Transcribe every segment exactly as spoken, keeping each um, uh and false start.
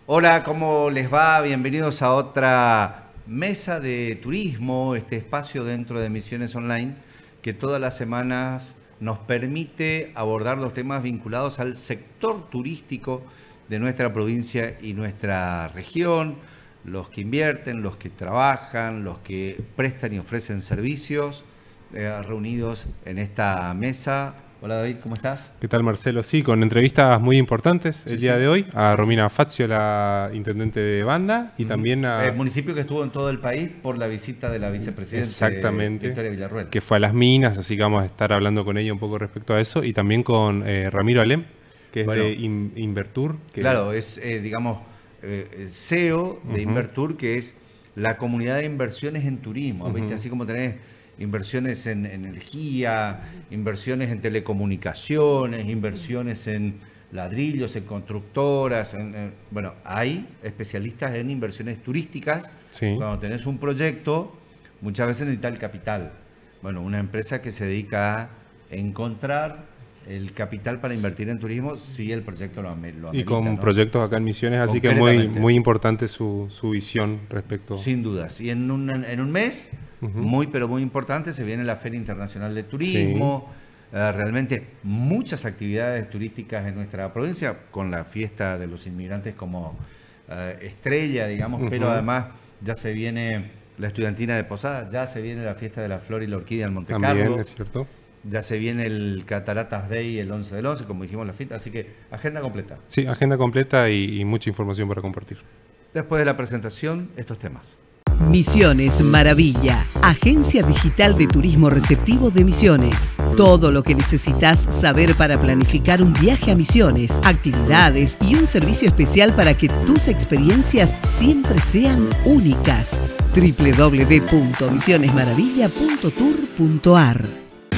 Hola, ¿cómo les va? Bienvenidos a otra mesa de turismo, este espacio dentro de Misiones Online que todas las semanas nos permite abordar los temas vinculados al sector turístico de nuestra provincia y nuestra región, los que invierten, los que trabajan, los que prestan y ofrecen servicios, eh, reunidos en esta mesa. Hola David, ¿cómo estás? ¿Qué tal, Marcelo? Sí, con entrevistas muy importantes Sí, el día sí. de hoy. A Romina Fazio, la intendente de Banda, y Mm. también a... El municipio que estuvo en todo el país por la visita de la vicepresidenta Exactamente, Victoria Villarruel. que fue a las minas, así que vamos a estar hablando con ella un poco respecto a eso. Y también con eh, Ramiro Alem, que es Bueno, de In- Invertur. Que... Claro, es, eh, digamos, eh, C E O de Uh-huh. Invertur, que es la comunidad de inversiones en turismo, ¿viste? Uh-huh. Así como tenés inversiones en energía, inversiones en telecomunicaciones, inversiones en ladrillos, en constructoras, en, en- bueno, hay especialistas en inversiones turísticas. Sí. Cuando tenés un proyecto, muchas veces necesitas el capital. Bueno, una empresa que se dedica a encontrar el capital para invertir en turismo si el proyecto lo, ame- lo Y amerita, con ¿no? proyectos acá en Misiones, así que muy, Concretamente. muy importante su, su visión respecto... Sin dudas. Y en un, en un mes, Ujú. muy pero muy importante, se viene la Feria Internacional de Turismo. Eh, realmente muchas actividades turísticas en nuestra provincia, con la fiesta de los inmigrantes como eh, estrella, digamos, Ujú. pero además ya se viene la estudiantina de Posadas, ya se viene la fiesta de la flor y la orquídea en Monte También, Carlo. es cierto. Ya se viene el Cataratas Day el once del once, como dijimos la fiesta, así que agenda completa. Sí, agenda completa y, y mucha información para compartir. Después de la presentación, estos temas. Misiones Maravilla, agencia digital de turismo receptivo de Misiones. Todo lo que necesitas saber para planificar un viaje a Misiones, actividades y un servicio especial para que tus experiencias siempre sean únicas. doble u doble u doble u punto misiones maravilla punto tour punto a r.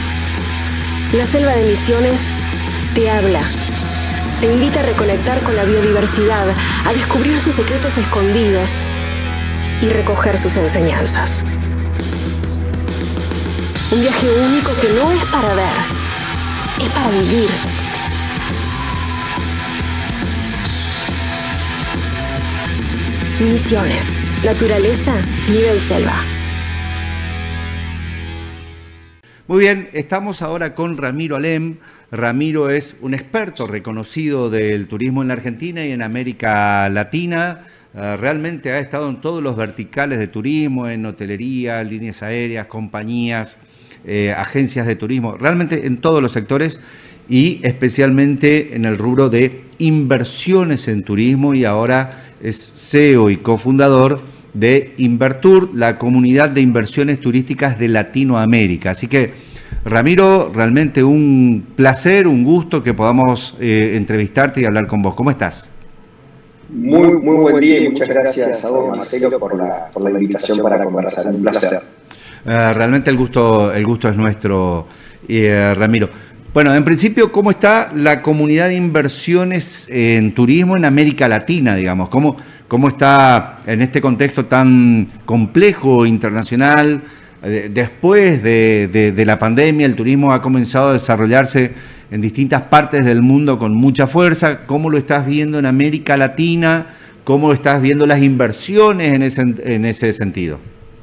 La selva de Misiones te habla. Te invita a reconectar con la biodiversidad, a descubrir sus secretos escondidos y recoger sus enseñanzas. Un viaje único que no es para ver, es para vivir. Misiones, naturaleza, nivel selva. Muy bien, estamos ahora con Ramiro Alem. Ramiro es un experto reconocido del turismo en la Argentina y en América Latina. Uh, realmente ha estado en todos los verticales de turismo, en hotelería, líneas aéreas, compañías, eh, agencias de turismo, realmente en todos los sectores y especialmente en el rubro de inversiones en turismo, y ahora es C E O y cofundador de Invertur, la comunidad de inversiones turísticas de Latinoamérica. Así que, Ramiro, realmente un placer, un gusto que podamos eh, entrevistarte y hablar con vos. ¿Cómo estás? Muy, muy buen día y muchas gracias a vos, Marcelo, por la, por la invitación para conversar. Un placer. Uh, realmente el gusto, el gusto es nuestro, eh, Ramiro. Bueno, en principio, ¿cómo está la comunidad de inversiones en turismo en América Latina, digamos? ¿Cómo, cómo está en este contexto tan complejo, internacional? Eh, después de, de, de la pandemia, el turismo ha comenzado a desarrollarse en distintas partes del mundo con mucha fuerza. ¿Cómo lo estás viendo en América Latina? ¿Cómo estás viendo las inversiones en ese, en ese sentido?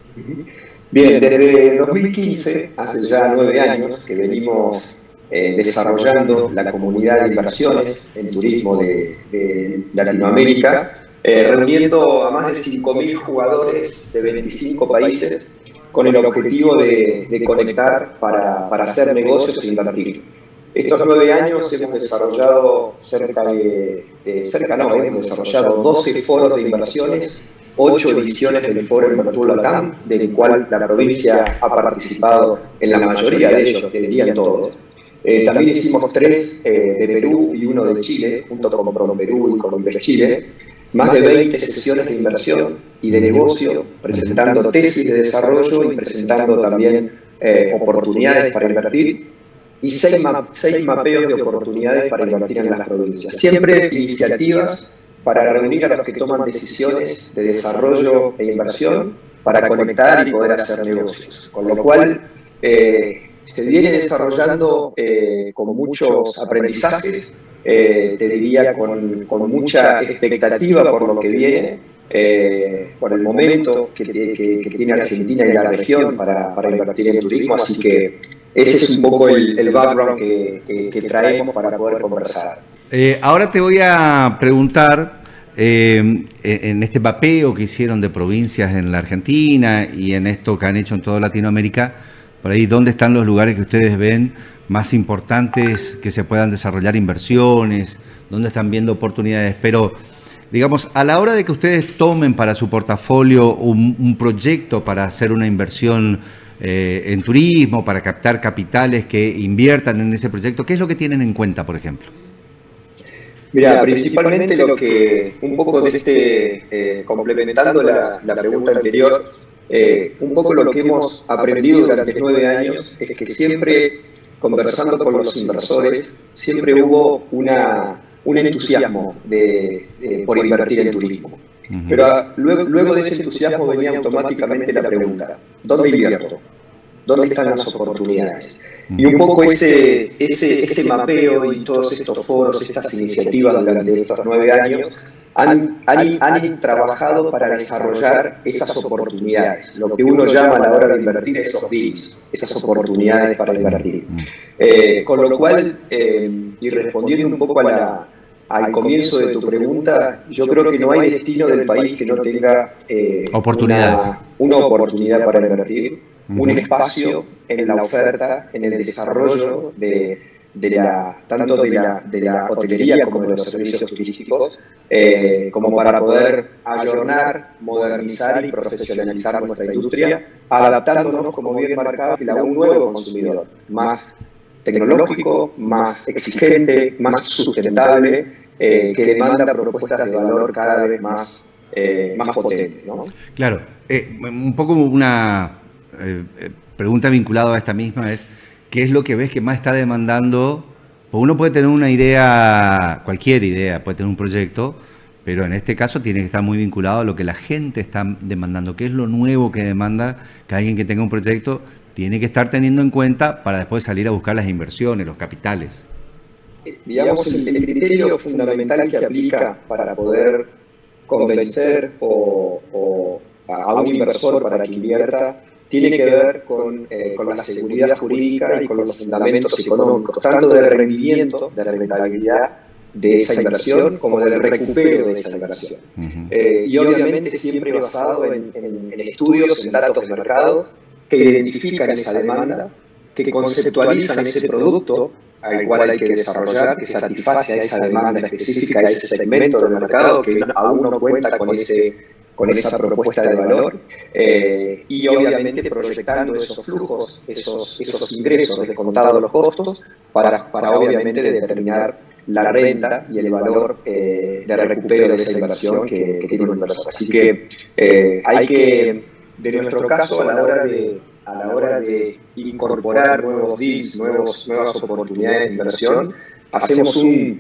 Bien, desde dos mil quince, hace ya nueve años, que venimos eh, desarrollando la comunidad de inversiones en turismo de, de Latinoamérica, eh, reuniendo a más de cinco mil jugadores de veinticinco países con el objetivo de, de conectar para, para hacer negocios e invertir. Estos nueve años hemos desarrollado cerca de, de cerca no, hemos desarrollado doce foros de inversiones, ocho ediciones del Foro Invertur Latam, del cual la provincia ha participado en la mayoría de ellos, te dirían todos. Eh, también hicimos tres eh, de Perú y uno de Chile, junto con Pro Perú y con Inver Chile, más de veinte sesiones de inversión y de negocio, presentando tesis de desarrollo y presentando también eh, oportunidades para invertir, y seis, ma seis mapeos de oportunidades para invertir en las provincias. Siempre iniciativas para reunir a los que toman decisiones de desarrollo e inversión para conectar y poder hacer negocios. Con lo cual, eh, se viene desarrollando eh, con muchos aprendizajes, eh, te diría con, con mucha expectativa por lo que viene, eh, por el momento que, que, que tiene Argentina y la región para, para invertir en turismo, así que ese es un poco el, el background que, que, que traemos para poder conversar. Eh, ahora te voy a preguntar, eh, en este mapeo que hicieron de provincias en la Argentina y en esto que han hecho en toda Latinoamérica, por ahí, ¿dónde están los lugares que ustedes ven más importantes que se puedan desarrollar inversiones? ¿Dónde están viendo oportunidades? Pero, digamos, a la hora de que ustedes tomen para su portafolio un, un proyecto para hacer una inversión eh, en turismo, para captar capitales que inviertan en ese proyecto, ¿qué es lo que tienen en cuenta, por ejemplo? Mira, principalmente lo que, un poco de este, eh, complementando la, la pregunta anterior, Eh, un poco lo que hemos aprendido durante nueve años es que siempre, conversando con los inversores, siempre hubo una, un entusiasmo de, de, por invertir en turismo. Uh-huh. Pero a, luego, luego de ese entusiasmo venía automáticamente la pregunta, ¿dónde invierto? ¿Dónde están las oportunidades? Y un poco ese, ese, ese mapeo y todos estos foros, estas iniciativas durante estos nueve años, Han, han, han trabajado para desarrollar esas oportunidades, lo que uno llama a la hora de invertir esos deals, esas oportunidades para invertir. Eh, con lo cual, eh, y respondiendo un poco a la, al comienzo de tu pregunta, yo creo que no hay destino del país que no tenga eh, oportunidades. Una, una oportunidad para invertir, uh-huh. un espacio en la oferta, en el desarrollo de... De la, tanto de la, de la hotelería como de los servicios turísticos, eh, como para poder ayornar, modernizar y profesionalizar nuestra industria, adaptándonos, como bien marcaba, a un nuevo consumidor, más tecnológico, más exigente, más sustentable, eh, que demanda propuestas de valor cada vez más, eh, más potentes, ¿no? Claro, eh, un poco una eh, pregunta vinculada a esta misma es, ¿qué es lo que ves que más está demandando? Pues uno puede tener una idea, cualquier idea, puede tener un proyecto, pero en este caso tiene que estar muy vinculado a lo que la gente está demandando. ¿Qué es lo nuevo que demanda que alguien que tenga un proyecto tiene que estar teniendo en cuenta para después salir a buscar las inversiones, los capitales? Digamos, el, el criterio fundamental que aplica para poder convencer o, o a un inversor para que invierta tiene que ver con, eh, con la seguridad jurídica y con los fundamentos económicos, tanto del rendimiento, de la rentabilidad de esa inversión, como del recupero de esa inversión. Uh-huh. eh, y obviamente siempre basado en, en, en estudios, en datos de mercado, que identifican esa demanda, que conceptualizan ese producto al cual hay que desarrollar, que satisface a esa demanda específica, a ese segmento del mercado que aún no cuenta con ese con esa propuesta de valor, eh, y obviamente proyectando esos flujos, esos, esos ingresos descontados los costos, para, para obviamente determinar la renta y el valor eh, de recupero de esa inversión que, que tiene un inversor. Así que eh, hay que, de nuestro caso, a la hora de, a la hora de incorporar nuevos deals, nuevos, nuevas oportunidades de inversión, hacemos un,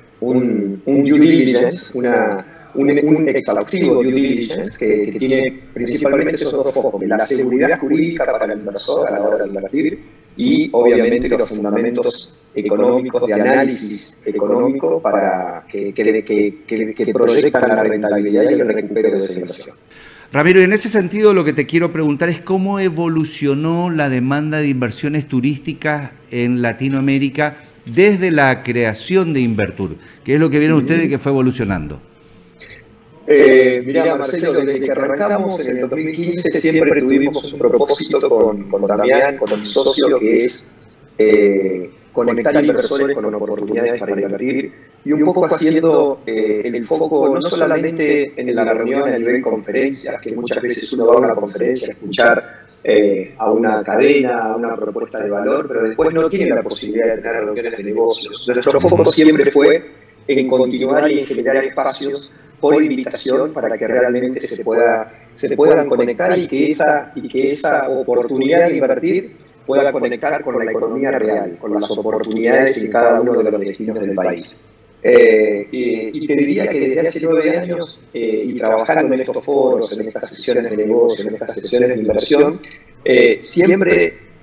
un, un due diligence, una Un, un exhaustivo due diligence que, que tiene principalmente esos dos focos, la seguridad jurídica para el inversor a la hora de invertir y obviamente los fundamentos económicos, de análisis económico para que, que, que, que, que proyectan la rentabilidad y el recupero de esa inversión. Ramiro, en ese sentido lo que te quiero preguntar es cómo evolucionó la demanda de inversiones turísticas en Latinoamérica desde la creación de Invertur, que es lo que vieron ustedes que fue evolucionando. Eh, mirá, Marcelo, desde que arrancamos en el dos mil quince siempre tuvimos un propósito con, con Damián, con mi socio, que es eh, conectar inversores con oportunidades para invertir y un poco haciendo eh, el foco no solamente en la reunión a nivel conferencias, que muchas veces uno va a una conferencia a escuchar eh, a una cadena, a una propuesta de valor, pero después no tiene la posibilidad de tener reuniones de negocios. Nuestro foco siempre fue en continuar y en generar espacios por invitación para que realmente se pueda se puedan conectar y que esa y que esa oportunidad de invertir pueda conectar con la economía real, con las oportunidades en cada uno de los destinos del país. Eh, y, y te diría que desde hace nueve años eh, y trabajando en estos foros, en estas sesiones de negocio, en estas sesiones de inversión, eh, siempre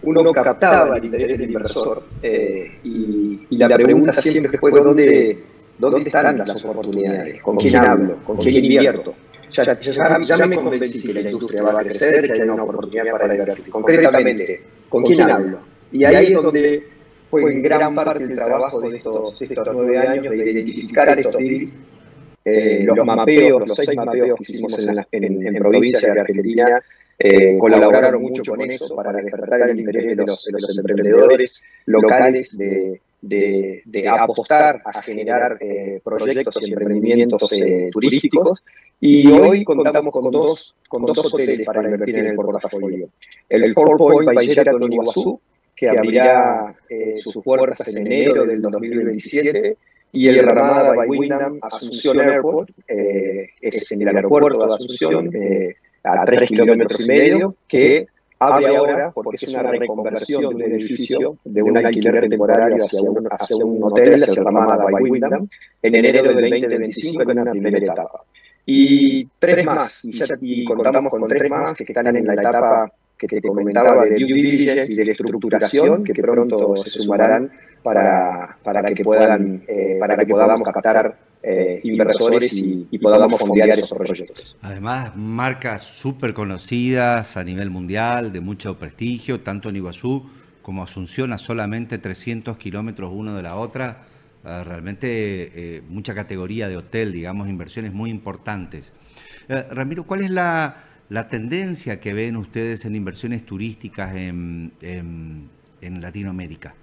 uno captaba el interés del inversor eh, y, y la pregunta siempre fue ¿dónde, dónde están las oportunidades? ¿Con quién hablo? ¿Con quién invierto? Ya, ya, ya me convencí que la industria va a crecer, que hay una oportunidad para invertir. Concretamente, ¿con quién hablo? Y ahí es donde fue en gran parte el trabajo de estos, estos nueve años de identificar estos deals, eh, los mapeos, los seis mapeos que hicimos en, la, en, en provincia de Argentina, eh, colaboraron mucho con eso para despertar el interés de los, de los emprendedores locales de, de, de apostar a generar eh, proyectos y emprendimientos eh, turísticos. Y hoy contamos con dos, con dos hoteles para invertir en el portafolio. El Four Point by Sheraton en Iguazú, que abrirá eh, sus puertas en enero del dos mil veintisiete, y el Ramada by Wyndham Asunción Airport, eh, es en el aeropuerto de Asunción, eh, a tres kilómetros y medio, que abre ahora porque es una reconversión de un edificio de un alquiler temporario hacia un, hacia un hotel, hacia el Ramada by Wyndham, en enero del veinte veinticinco en una primera etapa. Y tres más, y, ya, y contamos con tres más que están en la etapa que te comentaba de due diligence y de estructuración, que pronto se sumarán para, para, que, puedan, eh, para que podamos captar eh, inversores y, y podamos fondear esos proyectos. Además, marcas súper conocidas a nivel mundial, de mucho prestigio, tanto en Iguazú como Asunción, a solamente trescientos kilómetros uno de la otra. Uh, realmente eh, mucha categoría de hotel, digamos, inversiones muy importantes. Uh, Ramiro, ¿cuál es la, la tendencia que ven ustedes en inversiones turísticas en, en, en Latinoamérica?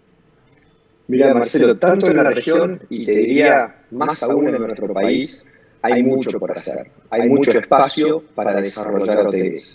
Mira, Marcelo, tanto en la región y te diría más aún en nuestro país, hay mucho por hacer. Hay mucho espacio para desarrollar hoteles.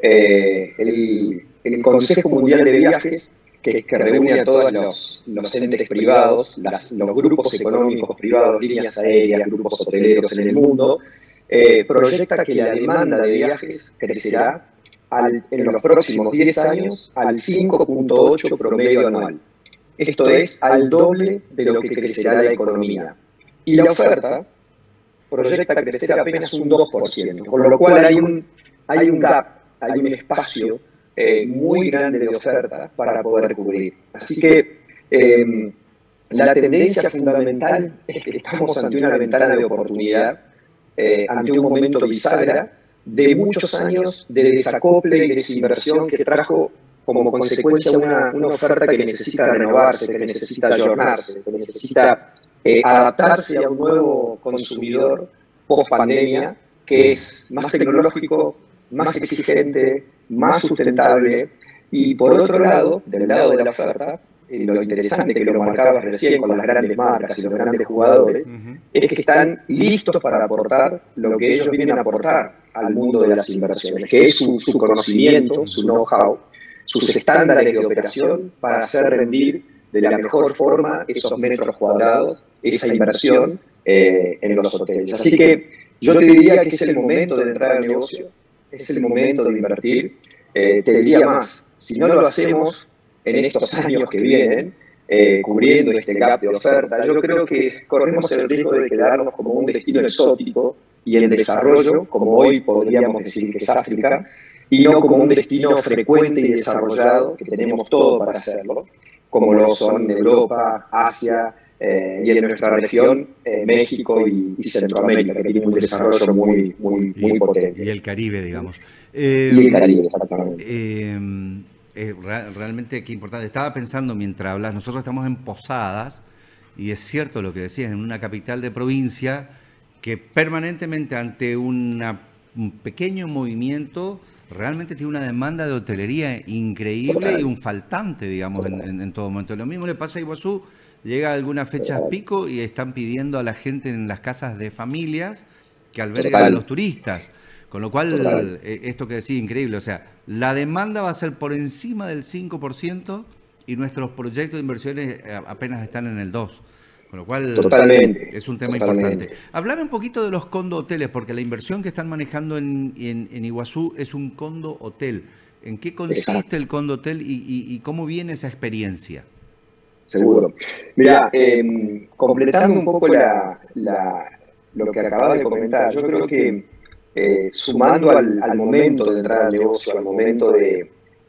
Eh, el, el Consejo Mundial de Viajes, que, que reúne a todos los, los entes privados, las, los grupos económicos privados, líneas aéreas, grupos hoteleros en el mundo, eh, proyecta que la demanda de viajes crecerá al, en los próximos diez años al cinco punto ocho promedio anual. Esto es al doble de lo que crecerá la economía. Y la oferta proyecta crecer apenas un dos por ciento, con lo cual hay un, hay un gap, hay un espacio Eh, muy grande de oferta para poder cubrir. Así que eh, la tendencia fundamental es que estamos ante una ventana de oportunidad, eh, ante un momento bisagra de muchos años de desacople y desinversión que trajo como consecuencia una, una oferta que necesita renovarse, que necesita ayornarse, que necesita eh, adaptarse a un nuevo consumidor post-pandemia que es más tecnológico, más exigente, más sustentable, y por otro lado, del lado de la oferta, eh, lo interesante que lo marcabas recién con las grandes marcas y los grandes jugadores, uh-huh. es que están listos para aportar lo que ellos vienen a aportar al mundo de las inversiones, que es su, su conocimiento, su know-how, sus estándares de operación para hacer rendir de la mejor forma esos metros cuadrados, esa inversión eh, en los hoteles. Así que yo te diría que es el momento de entrar al negocio, es el momento de invertir. Eh, te diría más, si no lo hacemos en estos años que vienen, eh, cubriendo este gap de oferta, yo creo que corremos el riesgo de quedarnos como un destino exótico y en desarrollo, como hoy podríamos decir que es África, y no como un destino frecuente y desarrollado, que tenemos todo para hacerlo, como lo son Europa, Asia, Eh, y en nuestra región, eh, México y, y Centroamérica, que tiene un desarrollo muy, muy, muy y, potente. Y el Caribe, digamos. Eh, y el Caribe, exactamente. Eh, eh, realmente qué importante. Estaba pensando mientras hablas, nosotros estamos en Posadas, y es cierto lo que decías, en una capital de provincia que permanentemente ante una, un pequeño movimiento realmente tiene una demanda de hotelería increíble. Total. Y un faltante, digamos, en, en, en todo momento. Lo mismo le pasa a Iguazú. Llega a algunas fechas pico y están pidiendo a la gente en las casas de familias que alberguen a los turistas. Con lo cual, Total. esto que decía, increíble. O sea, la demanda va a ser por encima del cinco por ciento y nuestros proyectos de inversiones apenas están en el dos por ciento. Con lo cual, Totalmente. es un tema Totalmente. importante. Hablame un poquito de los condo hoteles, porque la inversión que están manejando en, en, en Iguazú es un condo hotel. ¿En qué consiste Exacto. el condo hotel y, y, y cómo viene esa experiencia? Seguro. Mira, eh, completando un poco la, la, lo que acabas de comentar, yo creo que eh, sumando al, al momento de entrar al negocio, al momento de,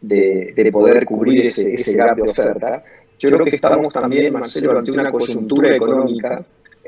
de, de poder cubrir ese, ese gap de oferta. Yo creo que estamos también, Marcelo, ante una coyuntura económica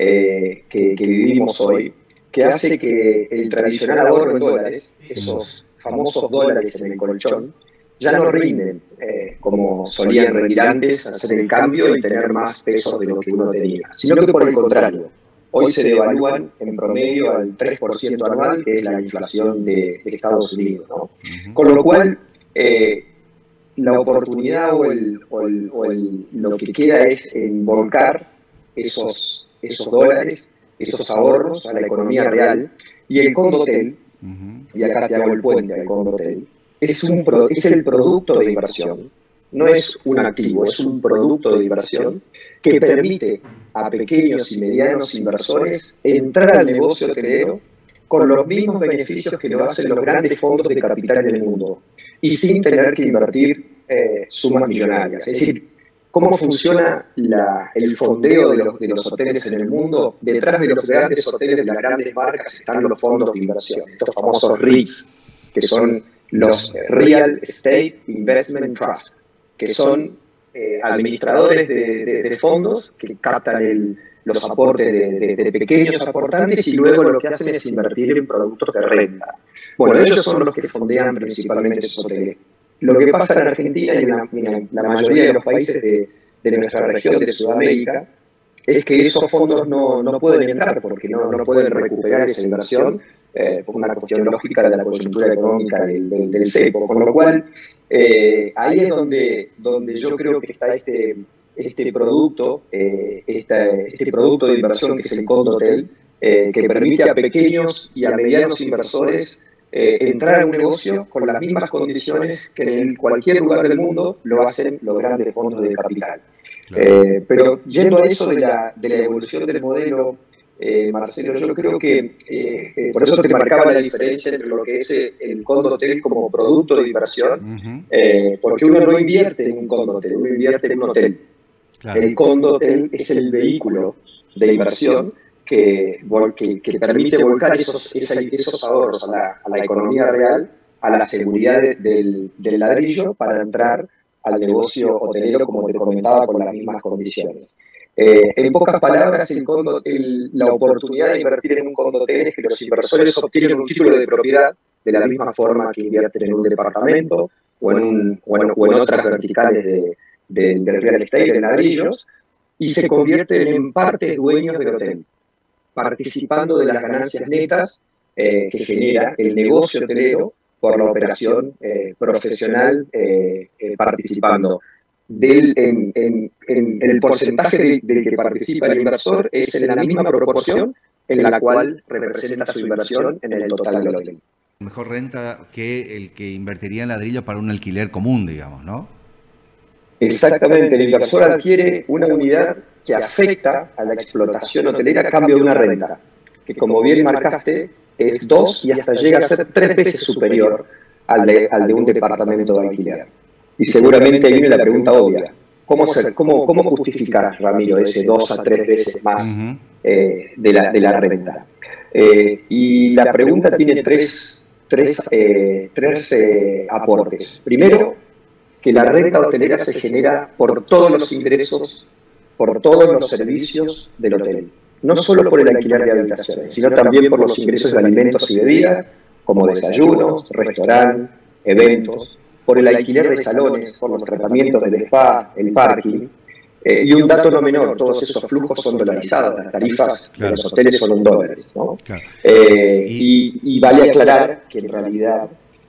eh, que, que vivimos hoy, que hace que el tradicional ahorro en dólares, esos famosos dólares en el colchón, ya no rinden eh, como solían rendir antes, hacer el cambio y tener más pesos de lo que uno tenía, sino que por el contrario, hoy se devalúan en promedio al tres por ciento anual, que es la inflación de, de Estados Unidos, ¿no? Uh-huh. Con lo cual, eh, la oportunidad o, el, o, el, o el, lo que queda es en volcar esos, esos dólares, esos ahorros a la economía real, y el Condotel, uh-huh. y acá te hago el puente al Condotel, es, un pro, es el producto de inversión, no es un activo, es un producto de inversión que permite a pequeños y medianos inversores entrar al negocio hotelero con los mismos beneficios que lo hacen los grandes fondos de capital en el mundo y sin tener que invertir eh, sumas millonarias. Es decir, ¿cómo funciona la, el fondeo de los, de los hoteles en el mundo? Detrás de los grandes hoteles de las grandes marcas están los fondos de inversión, estos famosos R E I Ts, que son los Real Estate Investment Trust, que son eh, administradores de, de, de fondos que captan el, los aportes de, de, de pequeños aportantes y luego lo que hacen es invertir en productos de renta. Bueno, ellos son los que fondean principalmente esos hoteles. Lo que pasa en Argentina y en la, en la mayoría de los países de, de nuestra región, de Sudamérica, es que esos fondos no, no pueden entrar porque no, no pueden recuperar esa inversión eh, por una cuestión lógica de la coyuntura económica del, del, del cepo. Con lo cual, eh, ahí es donde, donde yo creo que está este, este producto, eh, esta, este producto de inversión que es el Condotel, eh, que permite a pequeños y a medianos inversores eh, entrar a un negocio con las mismas condiciones que en cualquier lugar del mundo lo hacen los grandes fondos de capital. Claro. Eh, pero yendo a eso de la, de la evolución del modelo, eh, Marcelo, yo creo que, eh, eh, por eso te marcaba la diferencia entre lo que es el Condotel como producto de inversión, uh-huh. eh, porque uno no invierte en un Condotel, uno invierte en un hotel. Claro. El Condotel es el vehículo de inversión que, que, que permite volcar esos, esos ahorros a la, a la economía real, a la seguridad de, del, del ladrillo para entrar al negocio hotelero, como te comentaba, con las mismas condiciones. Eh, en pocas palabras, el condo, el, la oportunidad de invertir en un condotel es que los inversores obtienen un título de propiedad de la misma forma que invierten en un departamento o en, un, o en, o en otras verticales de, de, del real estate, de ladrillos, y se convierten en parte dueños del hotel, participando de las ganancias netas eh, que genera el negocio hotelero por la operación eh, profesional eh, eh, participando. Del, en, en, en, en el porcentaje del de que participa el inversor es en la misma proporción en la cual representa su inversión en el total del hotel. Mejor renta que el que invertiría en ladrillos para un alquiler común, digamos, ¿no? Exactamente, el inversor adquiere una unidad que afecta a la explotación hotelera a cambio de una renta, que como bien marcaste, es dos y hasta llega a ser tres veces superior al de, al de un departamento de alquiler. Y seguramente ahí viene la pregunta obvia. ¿Cómo, ser, cómo, cómo justificar, Ramiro, ese dos a tres veces más uh-huh. eh, de, la, de la renta? Eh, y la pregunta tiene tres, tres, eh, tres eh, aportes. Primero, que la renta hotelera se genera por todos los ingresos, por todos los servicios del hotel. No solo por el alquiler de habitaciones, sino también por los ingresos de alimentos y bebidas, como desayunos, restaurantes, eventos, por el alquiler de salones, por los tratamientos del spa, el parking, eh, y un dato no menor, todos esos flujos son dolarizados, las tarifas claro. de los hoteles son en dólares, ¿no? Claro. Eh, y, y vale aclarar que en realidad,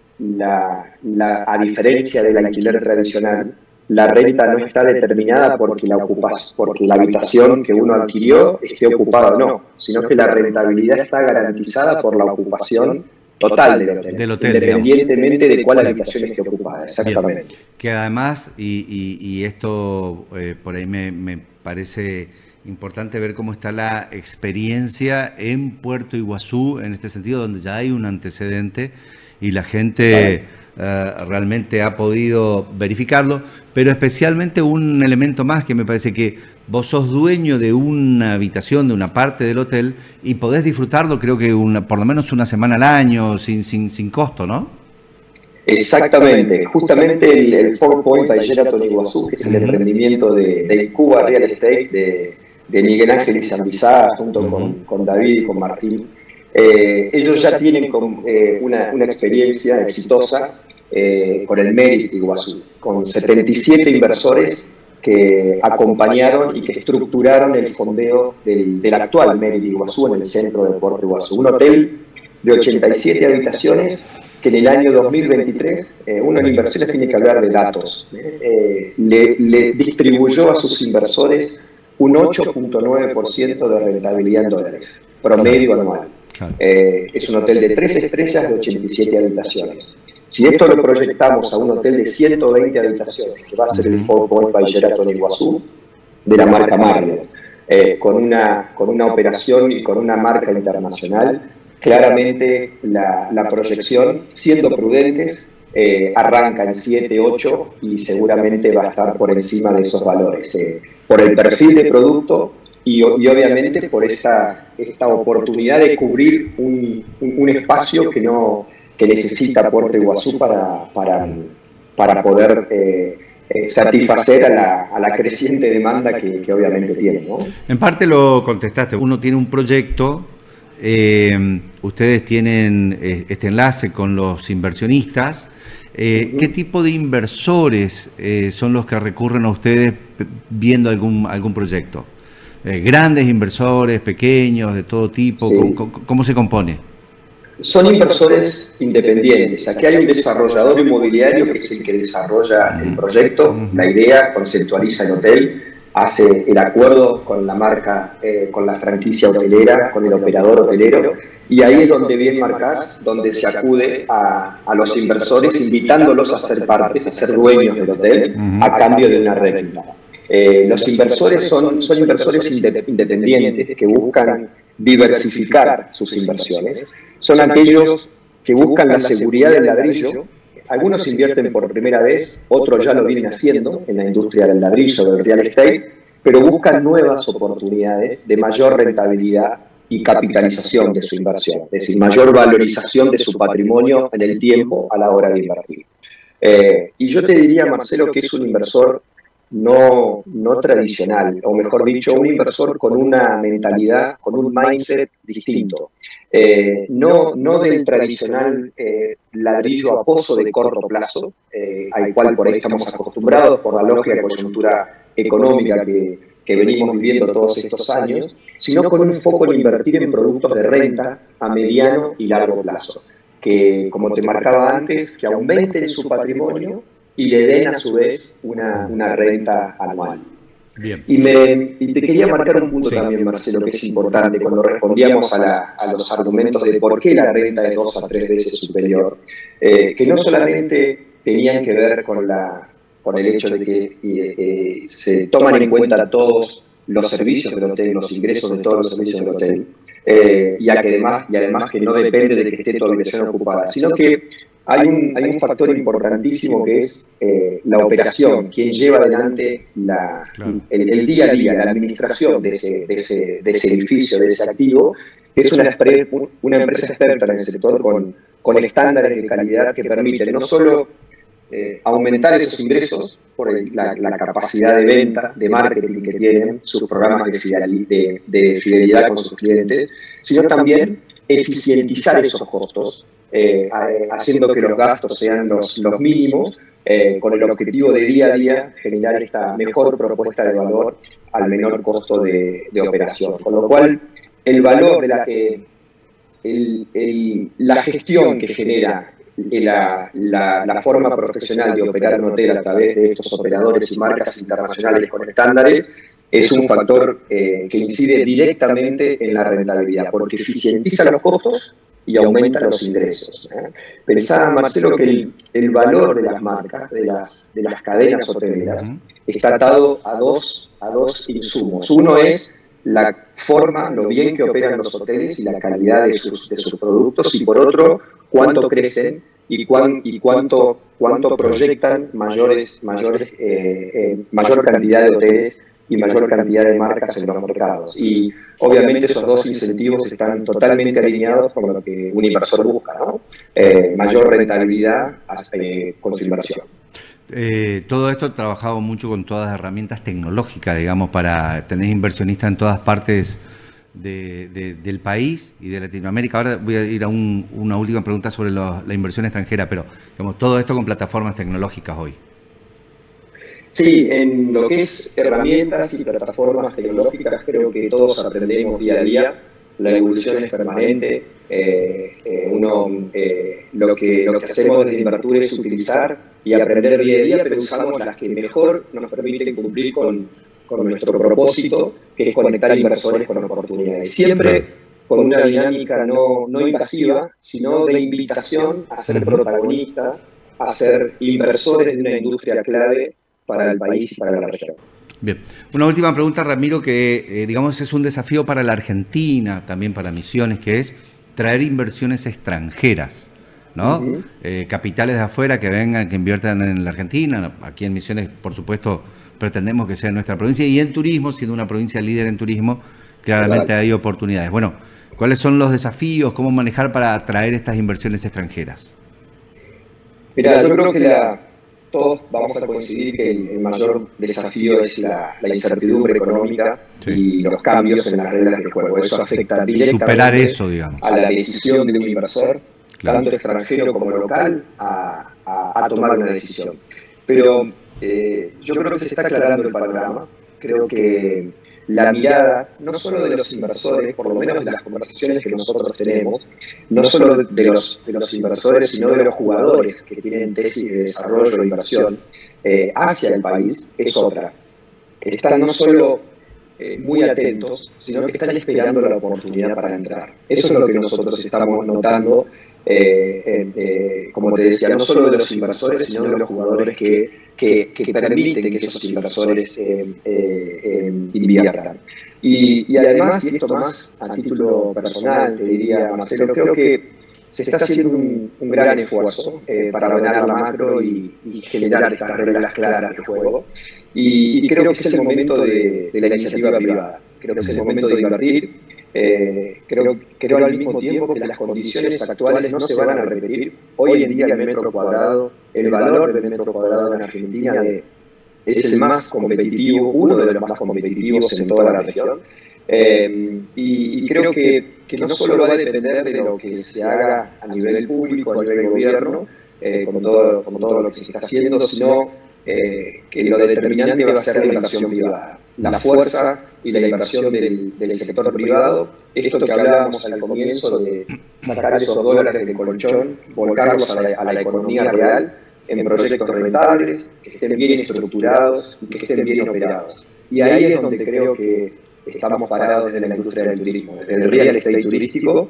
la, la, a diferencia del alquiler tradicional, la renta no está determinada porque la ocupas, porque la habitación que uno adquirió esté ocupada o no, sino que la rentabilidad está garantizada por la ocupación total del hotel, del hotel independientemente digamos. de cuál sí. habitación esté ocupada, exactamente. Bien. Que además, y, y, y esto eh, por ahí me, me parece importante ver cómo está la experiencia en Puerto Iguazú, en este sentido, donde ya hay un antecedente y la gente eh, realmente ha podido verificarlo, pero especialmente un elemento más que me parece que vos sos dueño de una habitación, de una parte del hotel, y podés disfrutarlo creo que una, por lo menos una semana al año, sin, sin, sin costo, ¿no? Exactamente, justamente el, el Four Point by Sheraton Iguazú, que es el emprendimiento de, de Incuba Real Estate de, de Miguel Ángel Izambizá, junto con, con David y con Martín. Eh, ellos ya tienen con, eh, una, una experiencia exitosa eh, con el Merit Iguazú, con setenta y siete inversores que acompañaron y que estructuraron el fondeo del, del actual Merit Iguazú en el centro de Puerto Iguazú. Un hotel de ochenta y siete habitaciones que en el año dos mil veintitrés, eh, uno en inversiones tiene que hablar de datos, eh, le, le distribuyó a sus inversores un ocho punto nueve por ciento de rentabilidad en dólares, promedio anual. Eh, es un hotel de tres estrellas de ochenta y siete habitaciones. Si esto lo proyectamos a un hotel de ciento veinte habitaciones, que va a ser el Four Point by Sheraton Iguazú, de la marca Marriott, eh, con, una, con una operación y con una marca internacional, claramente la, la proyección, siendo prudentes, eh, arranca en siete, ocho y seguramente va a estar por encima de esos valores, eh, por el perfil de producto y, y obviamente por esta, esta oportunidad de cubrir un, un, un espacio que, no, que necesita Puerto Iguazú para, para, para poder eh, eh, satisfacer a la, a la creciente demanda que, que obviamente tiene, ¿no? En parte lo contestaste, uno tiene un proyecto. Eh, ustedes tienen eh, este enlace con los inversionistas. Eh, uh-huh. ¿Qué tipo de inversores eh, son los que recurren a ustedes viendo algún, algún proyecto? Eh, ¿Grandes inversores, pequeños, de todo tipo? Sí. ¿Cómo, cómo, cómo se compone? Son inversores independientes. Aquí hay un desarrollador inmobiliario que es el que desarrolla uh-huh. el proyecto, uh-huh. la idea, conceptualiza el hotel, hace el acuerdo con la marca, eh, con la franquicia hotelera, con el operador hotelero, y ahí es donde bien marcás, donde se acude a, a los inversores, invitándolos a ser partes, a ser dueños del hotel, a cambio de una renta. Eh, los inversores son, son inversores independientes que buscan diversificar sus inversiones, son aquellos que buscan la seguridad del ladrillo. Algunos invierten por primera vez, otros ya lo vienen haciendo en la industria del ladrillo, del real estate, pero buscan nuevas oportunidades de mayor rentabilidad y capitalización de su inversión, es decir, mayor valorización de su patrimonio en el tiempo a la hora de invertir. Eh, y yo te diría, Marcelo, que es un inversor no, no tradicional, o mejor dicho, un inversor con una mentalidad, con un mindset distinto. Eh, no, no del tradicional eh, ladrillo a pozo de corto plazo, eh, al cual por ahí estamos acostumbrados por la lógica de coyuntura económica que, que venimos viviendo todos estos años, sino con un foco en invertir en productos de renta a mediano y largo plazo, que, como te marcaba antes, que aumenten su patrimonio y le den a su vez una, una renta anual. Bien. Y, me, y te quería marcar un punto sí. también, Marcelo, que es importante cuando respondíamos a, la, a los argumentos de por qué la renta es dos a tres veces superior, eh, que no solamente tenían que ver con, la, con el hecho de que eh, se toman en cuenta todos los servicios del hotel, los ingresos de todos los servicios del hotel, eh, y, que además, y además que no depende de que esté tu habitación ocupada, sino que Hay un, hay un factor importantísimo que es eh, la operación, quien lleva adelante la, claro. el, el día a día, la administración de ese, de, ese, de ese edificio, de ese activo, que es una, una empresa experta en el sector con, con estándares de calidad que permiten no solo eh, aumentar esos ingresos por el, la, la capacidad de venta, de marketing que tienen, sus programas de fidelidad, de, de fidelidad con sus clientes, sino también eficientizar esos costos, Eh, haciendo que los gastos sean los, los mínimos, eh, con el objetivo de día a día generar esta mejor propuesta de valor al menor costo de, de operación. Con lo cual, el valor de la que el, el, la gestión que genera la, la, la forma profesional de operar un hotel a través de estos operadores y marcas internacionales con estándares es un factor eh, que incide directamente en la rentabilidad, porque eficientiza los costos y aumenta los ingresos. ¿eh? Pensaba, Marcelo, que el, el valor de las marcas, de las, de las cadenas hoteleras, está atado a dos, a dos insumos. Uno es la forma, lo bien que operan los hoteles y la calidad de sus, de sus productos, y por otro, cuánto crecen y, cuán, y cuánto, cuánto proyectan mayores, mayores, eh, eh, mayor cantidad de hoteles y mayor cantidad de marcas en los mercados. Y obviamente esos dos incentivos están totalmente alineados con lo que un inversor busca, ¿no? Eh, mayor rentabilidad eh, con su inversión. Eh, todo esto he trabajado mucho con todas las herramientas tecnológicas, digamos, para tener inversionistas en todas partes de, de, del país y de Latinoamérica. Ahora voy a ir a un, una última pregunta sobre los, la inversión extranjera, pero digamos, todo esto con plataformas tecnológicas hoy. Sí, en lo que es herramientas y plataformas tecnológicas creo que todos aprendemos día a día, la evolución es permanente, eh, eh, uno, eh, lo, que, lo que hacemos desde Invertur es utilizar y aprender día a día, pero usamos las que mejor nos permiten cumplir con, con nuestro propósito, que es conectar inversores con oportunidades. Siempre con una dinámica no, no invasiva, sino de invitación a ser protagonistas, a ser inversores de una industria clave para el país y para la región. Bien. Una última pregunta, Ramiro, que eh, digamos es un desafío para la Argentina, también para Misiones, que es traer inversiones extranjeras, ¿no? Uh-huh. eh, capitales de afuera que vengan, que inviertan en la Argentina. Aquí en Misiones, por supuesto, pretendemos que sea nuestra provincia, y en turismo, siendo una provincia líder en turismo, claramente claro. hay oportunidades. Bueno, ¿cuáles son los desafíos? ¿Cómo manejar para atraer estas inversiones extranjeras? Mira, yo creo que la... todos vamos a coincidir que el, el mayor desafío es la, la incertidumbre económica sí. y los cambios en las reglas del juego. Eso afecta directamente Superar eso, digamos. a la decisión de un inversor, claro. tanto extranjero como local, a, a, a tomar una decisión. Pero eh, yo creo que se está aclarando el panorama. Creo que la mirada, no solo de los inversores, por lo menos de las conversaciones que nosotros tenemos, no solo de los, de los inversores, sino de los jugadores que tienen tesis de desarrollo e inversión eh, hacia el país, es otra. Están no solo eh, muy atentos, sino que están esperando la oportunidad para entrar. Eso es lo que nosotros estamos notando, eh, eh, eh, como te decía, no solo de los inversores, sino de los jugadores que, que, que permiten que esos inversores eh, eh, eh, inviertan. Y, y además, y esto más a título personal, te diría, Marcelo, creo que se está haciendo un, un gran esfuerzo eh, para ordenar la macro y, y generar estas reglas claras de juego. Y, y creo que es el momento de, de la iniciativa privada. Creo que es el momento de invertir. Eh, creo, creo al mismo tiempo que las condiciones actuales no se van a repetir. Hoy en día el metro cuadrado, el valor del metro cuadrado en Argentina de, es el más competitivo, uno de los más competitivos en toda la región. Eh, y, y creo que, que no solo va a depender de lo que se haga a nivel público, a nivel gobierno, eh, con, todo, con todo lo que se está haciendo, sino eh, que lo determinante va a ser la inversión privada. La fuerza y la inversión del, del sector privado, esto que hablábamos al comienzo de sacar esos dólares del colchón, volcarlos a la, a la economía real, en proyectos rentables, que estén bien estructurados y que estén bien operados. Y ahí es donde creo que estamos parados desde la industria del turismo, desde el real estate turístico,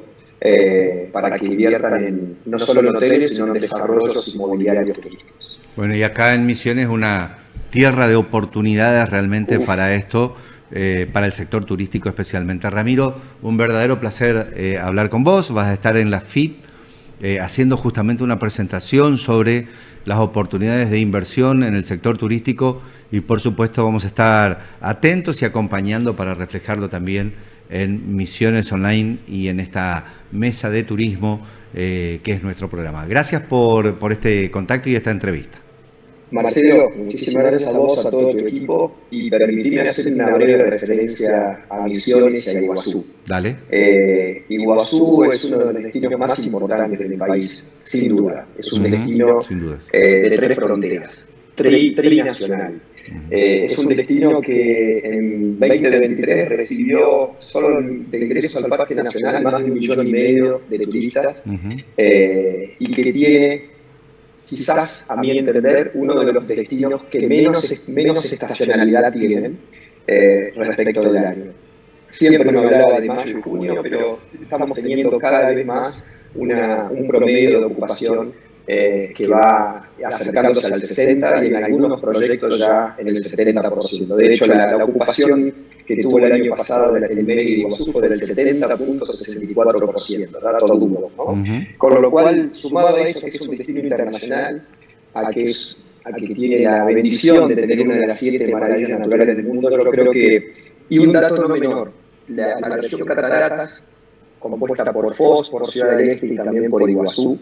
eh, para que inviertan en, no solo en hoteles, sino en desarrollos inmobiliarios turísticos. Bueno, y acá en Misiones una tierra de oportunidades realmente Uf. para esto, eh, para el sector turístico especialmente. Ramiro, un verdadero placer eh, hablar con vos. Vas a estar en la F I T eh, haciendo justamente una presentación sobre las oportunidades de inversión en el sector turístico y por supuesto vamos a estar atentos y acompañando para reflejarlo también en Misiones Online y en esta mesa de turismo eh, que es nuestro programa. Gracias por, por este contacto y esta entrevista. Marcelo, muchísimas gracias a vos, a todo tu equipo, y permitirme hacer una breve referencia a Misiones y a Iguazú. Dale. Eh, Iguazú es uno de los destinos más importantes del país, sin duda. Es un uh-huh. destino eh, de tres fronteras, tri, trinacional. Uh-huh. eh, es un destino que en veinte veintitrés recibió solo de ingresos al Parque Nacional más de un millón y medio de turistas uh-huh. eh, y que tiene, quizás, a mi entender, uno de los destinos que menos, menos estacionalidad tienen eh, respecto del año. Siempre me hablaba de mayo y junio, pero estamos teniendo cada vez más una, un promedio de ocupación eh, que va acercándose al sesenta por ciento y en algunos proyectos ya en el setenta por ciento. De hecho, la, la ocupación que tuvo el año pasado del medio de Iguazú fue del setenta punto sesenta y cuatro por ciento, dato duro, ¿no? Uh-huh. Con lo cual, sumado a eso que es un destino internacional, a que es, a que tiene la bendición de tener una de las siete maravillas naturales del mundo, yo creo que, y un dato no menor, la, la región Cataratas, compuesta por Foz, por Ciudad del Este y también por Iguazú,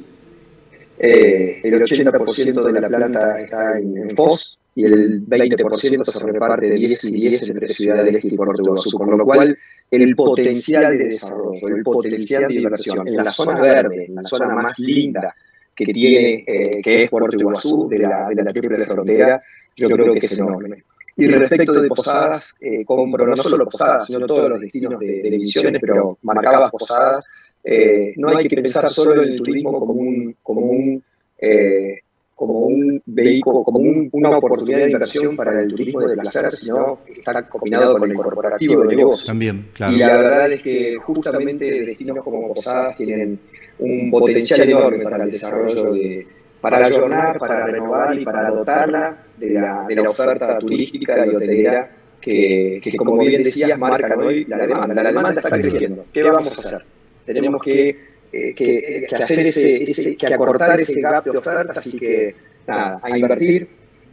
eh, el ochenta por ciento de la planta está en, en Foz y el veinte por ciento se reparte de diez y diez entre Ciudad del Este y Puerto Iguazú, con lo cual el potencial de desarrollo, el potencial de inversión en la zona verde, en la zona más linda que tiene, eh, que es Puerto Iguazú, de la, de la triple frontera, yo creo que es enorme. Y respecto de Posadas, eh, compro no solo Posadas, sino todos los destinos de, de Misiones, pero marcabas Posadas. Eh, no hay que pensar solo en el turismo como un, como un, eh, como un vehículo, como un, una oportunidad de inversión para el turismo de placer, sino que está combinado con el corporativo de negocios. También, claro. Y la verdad es que justamente destinos como Posadas tienen un potencial enorme para el desarrollo de... para ayornar, para renovar y para dotarla de la, de la oferta turística y hotelera que, que, como bien decías, marcan hoy la demanda. La demanda está creciendo. ¿Qué vamos a hacer? Tenemos que, eh, que, que hacer ese, ese, que acortar ese gap de ofertas y que, nada, a invertir,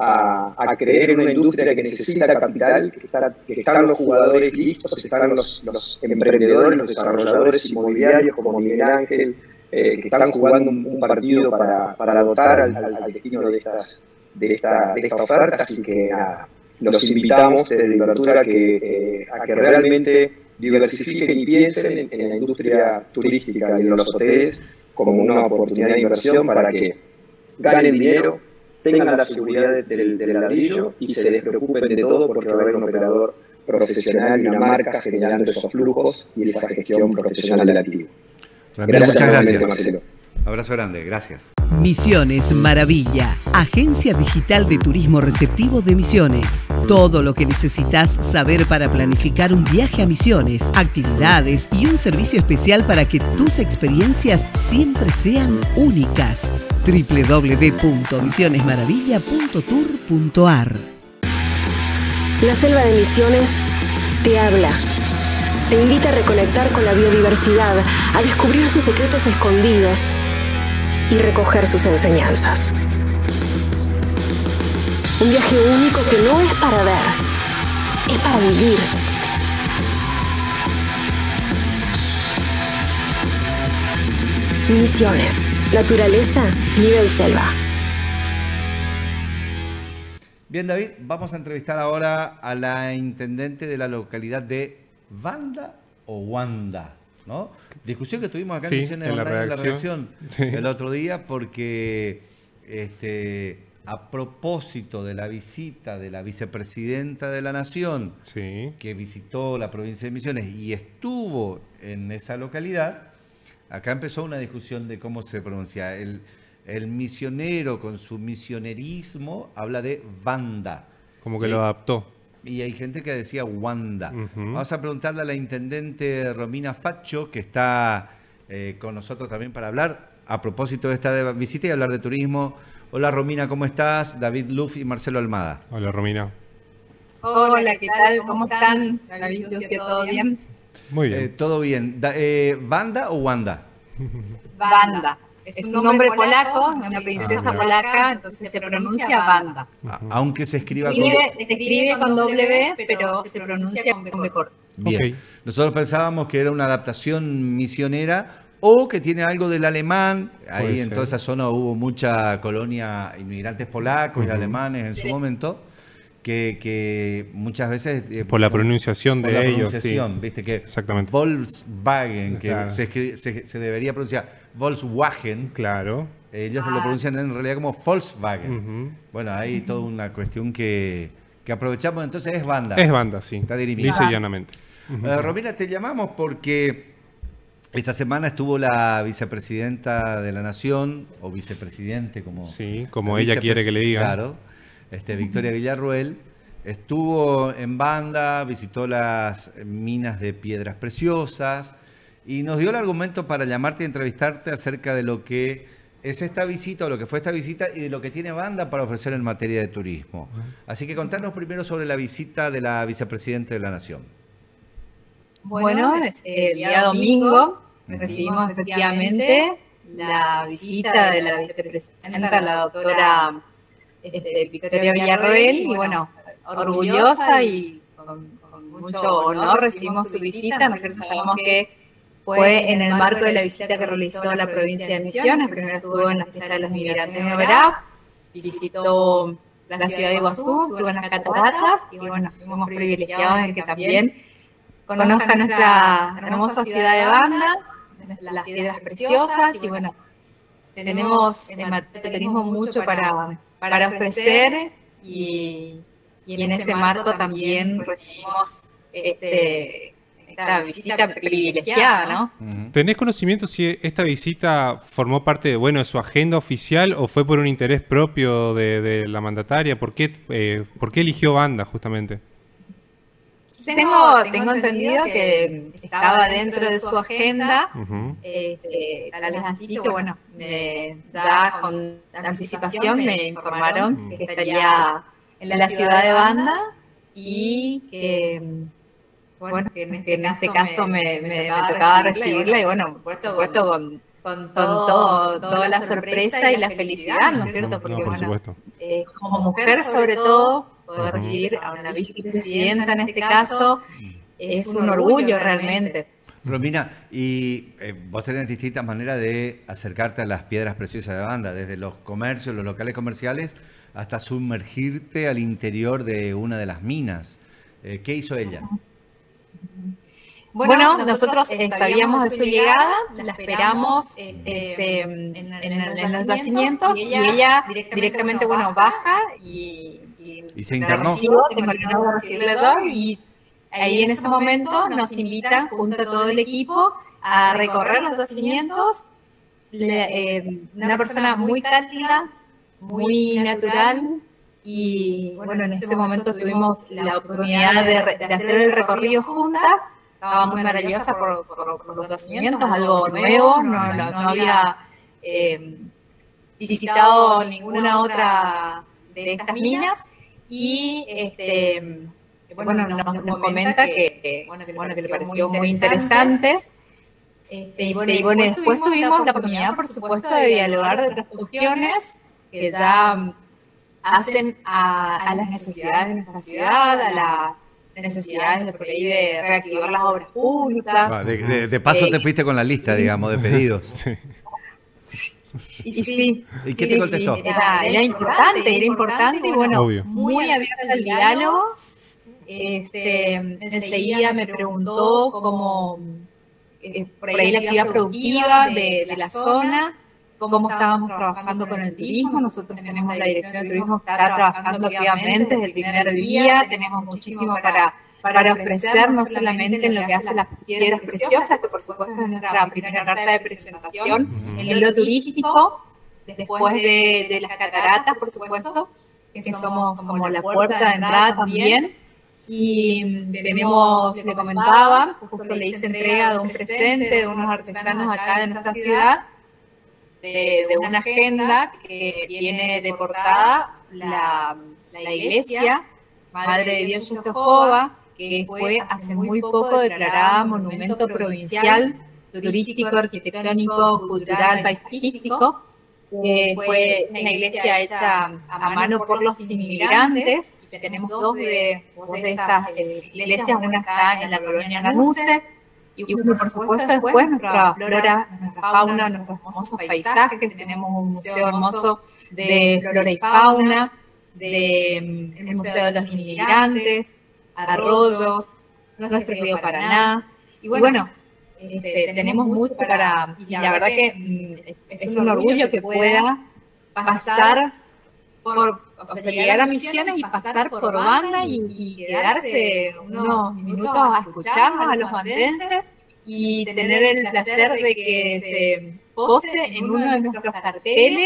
a, a creer en una industria que necesita capital, que, está, que están los jugadores listos, están los, los emprendedores, los desarrolladores inmobiliarios como Miguel Ángel, Eh, que están jugando un, un partido para, para dotar al, al, al destino de, estas, de, esta, de esta oferta, así que nada, los invitamos desde Divertura a que, eh, a que realmente diversifiquen y piensen en, en la industria turística y en los hoteles como una oportunidad de inversión para que ganen dinero, tengan la seguridad del, del ladrillo y se despreocupen de todo porque va a haber un operador profesional y una marca generando esos flujos y esa gestión profesional del activo. Ramiro, Gracias, muchas gracias. Marcelo. Abrazo grande, gracias. Misiones Maravilla, agencia digital de turismo receptivo de Misiones. Todo lo que necesitas saber para planificar un viaje a Misiones, actividades y un servicio especial para que tus experiencias siempre sean únicas. doble u doble u doble u punto misiones maravilla punto tour punto a r. La selva de Misiones te habla. Te invita a reconectar con la biodiversidad, a descubrir sus secretos escondidos y recoger sus enseñanzas. Un viaje único que no es para ver, es para vivir. Misiones, naturaleza, nivel selva. Bien, David, vamos a entrevistar ahora a la intendente de la localidad de Banda o Wanda, ¿no? Discusión que tuvimos acá sí, en Misiones en la Online, en la redacción, redacción sí. el otro día, porque este, a propósito de la visita de la vicepresidenta de la Nación, Sí. que visitó la provincia de Misiones y estuvo en esa localidad, acá empezó una discusión de cómo se pronuncia. El, el misionero con su misionerismo habla de Banda. Como que Y- lo adaptó. Y hay gente que decía Wanda. Ujú. Vamos a preguntarle a la intendente Romina Faccio, que está eh, con nosotros también para hablar a propósito de esta visita y hablar de turismo. Hola Romina, ¿cómo estás? David Luff y Marcelo Almada. Hola, Romina. Hola, ¿qué tal? ¿Cómo están? David, Lucio, ¿todo bien? Muy bien. Eh, Todo bien. Da- eh, ¿Banda o Wanda? Banda. Es un nombre polaco, una princesa Ah, polaca, entonces se pronuncia Banda. A- aunque se escriba con... Escribe- se escribe con W, pero se pronuncia con B corta. Bien. Ok. Nosotros pensábamos que era una adaptación misionera o que tiene algo del alemán. Ahí Puede en ser. toda esa zona hubo mucha colonia, inmigrantes polacos y Ujú. alemanes en su momento, que, que muchas veces... eh, Por la con- pronunciación por de la ellos, pronunciación, sí. viste que Exactamente. Volkswagen, que Claro. se, escri- se- se debería pronunciar Volkswagen, Claro. ellos Ah. lo pronuncian en realidad como Volkswagen. Ujú. Bueno, hay toda una cuestión que, que aprovechamos, entonces es banda. Es banda, sí. Está dirimida. Dice llanamente. Ujú. Eh, Romina, te llamamos porque esta semana estuvo la vicepresidenta de la Nación, o vicepresidente, como, Sí, como la ella vicepres- quiere que le digan. Claro, este, Victoria Villarruel. Estuvo en Banda, visitó las minas de piedras preciosas y nos dio el argumento para llamarte y entrevistarte acerca de lo que es esta visita o lo que fue esta visita y de lo que tiene Banda para ofrecer en materia de turismo. Así que contanos primero sobre la visita de la vicepresidenta de la Nación. Bueno, es el día domingo recibimos efectivamente la visita de la vicepresidenta, la doctora este, Victoria Villarroel, y bueno, orgullosa y con, con mucho honor recibimos su visita. Nosotros sabemos que fue en el marco de la visita que realizó la provincia de Misiones. Primero estuvo en la fiesta de los migrantes en Oberá, visitó la ciudad de Iguazú, estuvo en las cataratas, y bueno, fuimos privilegiados en que también conozca nuestra hermosa ciudad de Banda, las piedras preciosas, y bueno, tenemos en materia de turismo mucho para, para ofrecer, y, y en ese marco también recibimos este, esta visita privilegiada, ¿no? ¿Tenés conocimiento si esta visita formó parte de, bueno, de su agenda oficial o fue por un interés propio de, de la mandataria? ¿Por qué, eh, ¿Por qué eligió Banda justamente? Tengo, tengo entendido que estaba dentro de su agenda, uh-huh. este, tal es así que bueno, me, ya con anticipación me informaron que estaría en la ciudad de Banda y que, bueno, que en este, en este caso me, me, me tocaba recibirla y bueno, por supuesto con, con todo, toda la sorpresa y la felicidad, ¿no es cierto? Porque no, por bueno, supuesto. Eh, como mujer sobre todo, poder recibir a una vicepresidenta en este caso es un orgullo realmente. Romina, y eh, vos tenés distintas maneras de acercarte a las piedras preciosas de Banda, desde los comercios, los locales comerciales, hasta sumergirte al interior de una de las minas. Eh, ¿Qué hizo ella? Bueno, bueno nosotros eh, sabíamos de su llegada, la esperamos este, en, en, en, en los yacimientos y ella, y ella directamente, directamente, bueno, baja y... Y, y se internó. Recibo, tengo el honor de recibirla yo, y ahí en ese momento nos invitan junto a todo el equipo a recorrer los yacimientos. Le, eh, una persona muy cálida, muy natural, y bueno, en ese momento tuvimos la oportunidad de, de hacer el recorrido juntas. Estaba muy maravillosa por, por, por los yacimientos, algo nuevo, no, no, no había eh, visitado ninguna otra de estas minas. Y este, bueno, nos, nos comenta que, que, bueno, que, bueno, que le pareció muy interesante. Este, y, bueno, y bueno, después tuvimos la oportunidad, por supuesto, de dialogar de otras cuestiones que ya hacen a, a las necesidades de nuestra ciudad, a las necesidades de por ahí de reactivar las obras públicas. De, de, de paso eh, te fuiste con la lista, digamos, de pedidos. Sí. Y sí, ¿Y qué sí, te contestó? Sí, era, era importante, era importante y bueno, Obvio. muy abierta al diálogo. Este, enseguida me preguntó cómo, eh, por ahí la actividad productiva de, de la zona, cómo estábamos trabajando con el turismo. Nosotros tenemos la dirección de turismo que está trabajando activamente desde el primer día, tenemos muchísimo para... para ofrecer no solamente en lo que hace las piedras preciosas, que por supuesto es nuestra primera carta de presentación, uh-huh. en lo turístico, después de, de las cataratas, por supuesto, que somos como la puerta de entrada también, y tenemos, le comentaba, justo le hice entrega de un presente de unos artesanos acá de nuestra ciudad, de, de una agenda que tiene de portada la, la iglesia Madre de Dios Yoshtohova, que fue hace muy poco declarada Monumento Provincial Turístico, Arquitectónico, Cultural, Paisajístico, que fue una iglesia hecha a mano por los inmigrantes. Y tenemos dos de, dos de estas eh, iglesias, una está en la colonia Nanuse, y una, por supuesto, después nuestra flora, nuestra fauna, nuestros hermosos paisajes. Tenemos un museo hermoso de flora y fauna, del de, Museo de los Inmigrantes, arroyos, nuestro río Paraná, y bueno, este, tenemos mucho para, y la verdad que es, es un orgullo que pueda pasar por, o sea, llegar a Misiones y pasar por Banda y, y quedarse unos minutos a escucharnos a los bandenses y tener el placer de que se pose en uno de nuestros carteles,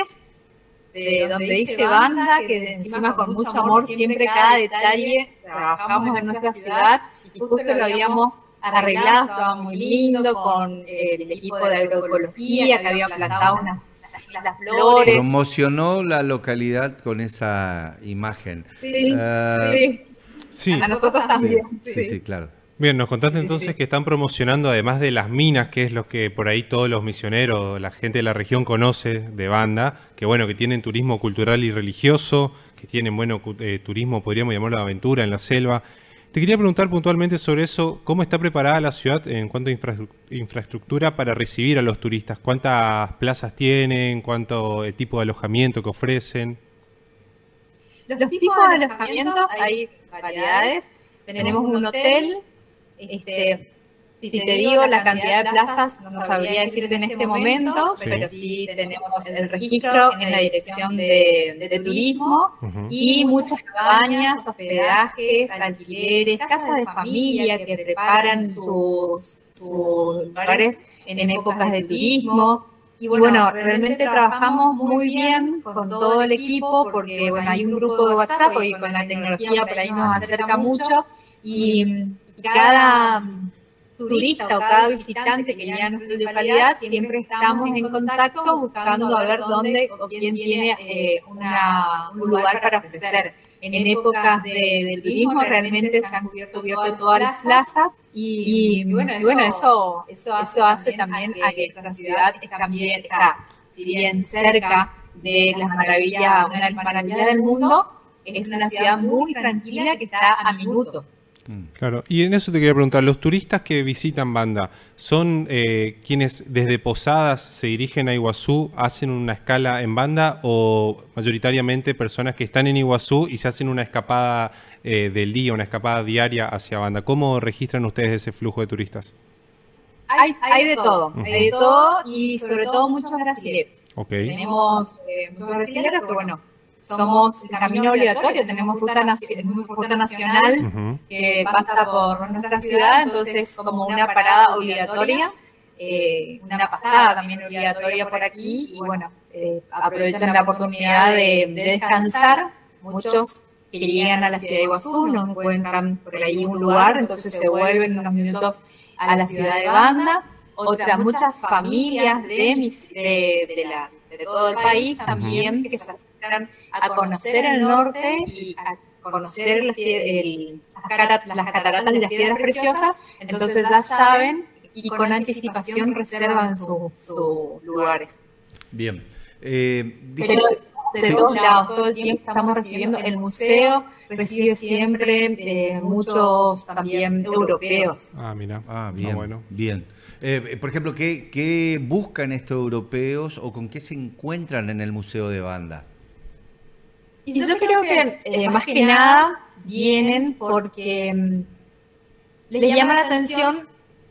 de donde dice Banda, que de encima con mucho amor siempre cada detalle trabajamos en nuestra ciudad, y justo lo habíamos arreglado, estaba muy lindo, con el equipo de agroecología que había plantado unas, unas flores. Promocionó la localidad con esa imagen. Sí, uh, sí. sí. A nosotros también. Sí, sí, sí, claro. Bien, nos contaste entonces que están promocionando, además de las minas, que es lo que por ahí todos los misioneros, la gente de la región conoce de Banda, que bueno, que tienen turismo cultural y religioso, que tienen, bueno, eh, turismo, podríamos llamarlo de aventura en la selva. Te quería preguntar puntualmente sobre eso, ¿cómo está preparada la ciudad en cuanto a infra infraestructura para recibir a los turistas? ¿Cuántas plazas tienen? ¿Cuánto el tipo de alojamiento que ofrecen? Los, los tipos de alojamientos, hay variedades. Tenemos un hotel. Este, si, si te digo la cantidad de plazas, no sabría decirte en este momento, sí. Pero sí tenemos el registro en la dirección de, de, de turismo uh-huh. Y muchas cabañas, hospedajes, alquileres, casas de familia que preparan sus, sus lugares en, en épocas de turismo. Y bueno, y bueno, realmente trabajamos muy bien con todo el equipo porque bueno, hay un grupo de WhatsApp y con la tecnología por ahí nos acerca mucho y cada turista o cada visitante que llega a nuestra localidad, siempre estamos en contacto buscando a ver dónde o quién tiene eh, una, un lugar para ofrecer. En épocas de, de turismo realmente se han cubierto, cubierto todas las plazas y, y, bueno, y bueno, eso, eso, eso hace también a que nuestra ciudad también está, si bien cerca de las maravillas, una de las maravillas del mundo, es una ciudad muy tranquila que está a minuto. Claro, y en eso te quería preguntar, ¿los turistas que visitan Banda son eh, quienes desde Posadas se dirigen a Iguazú, hacen una escala en Banda o mayoritariamente personas que están en Iguazú y se hacen una escapada eh, del día, una escapada diaria hacia Banda? ¿Cómo registran ustedes ese flujo de turistas? Hay, hay de todo, uh-huh. hay de todo y sobre todo muchos brasileños. Okay. Tenemos eh, muchos brasileños que bueno, somos el camino obligatorio, tenemos ruta, naci ruta nacional uh-huh. que pasa por nuestra ciudad, entonces como una parada obligatoria, eh, una pasada también obligatoria por aquí y bueno, eh, aprovechan la oportunidad de, de descansar. Muchos que llegan a la ciudad de Iguazú no encuentran por ahí un lugar, entonces se vuelven unos minutos a la ciudad de Banda. Otras muchas familias de, mis, de, de, la, de todo el país también que se acercan a conocer el norte y a conocer las, el, las cataratas y las piedras preciosas, entonces ya saben y con anticipación reservan sus su lugares. Bien. Eh, dije... Pero de sí. todos lados, todo el tiempo estamos recibiendo, el museo recibe siempre eh, muchos también europeos. Ah, mira. Ah, bien, ah, bueno. bien. Eh, por ejemplo, ¿qué, ¿qué buscan estos europeos o con qué se encuentran en el Museo de Banda? Y yo creo que eh, más que nada vienen porque um, les llama la atención